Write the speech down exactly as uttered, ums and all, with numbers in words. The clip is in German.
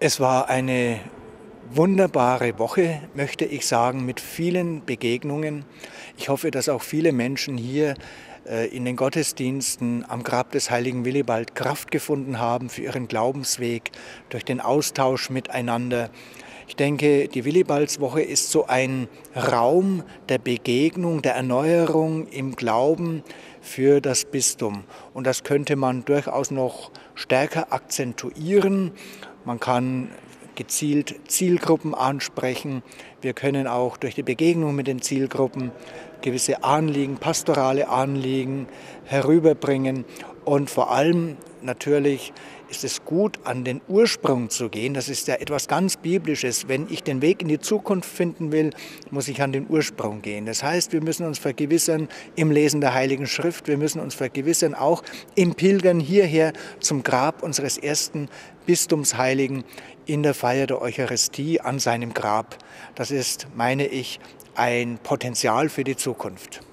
Es war eine wunderbare Woche, möchte ich sagen, mit vielen Begegnungen. Ich hoffe, dass auch viele Menschen hier äh, in den Gottesdiensten am Grab des heiligen Willibald Kraft gefunden haben für ihren Glaubensweg durch den Austausch miteinander. Ich denke, die Willibaldswoche ist so ein Raum der Begegnung, der Erneuerung im Glauben für das Bistum. Und das könnte man durchaus noch stärker akzentuieren. Man kann gezielt Zielgruppen ansprechen. Wir können auch durch die Begegnung mit den Zielgruppen gewisse Anliegen, pastorale Anliegen herüberbringen. Und vor allem natürlich ist es gut, an den Ursprung zu gehen. Das ist ja etwas ganz Biblisches. Wenn ich den Weg in die Zukunft finden will, muss ich an den Ursprung gehen. Das heißt, wir müssen uns vergewissern im Lesen der Heiligen Schrift. Wir müssen uns vergewissern auch im Pilgern hierher zum Grab unseres ersten Bistumsheiligen in der Feier der Eucharistie an seinem Grab. Das ist, meine ich, ein Potenzial für die Zukunft.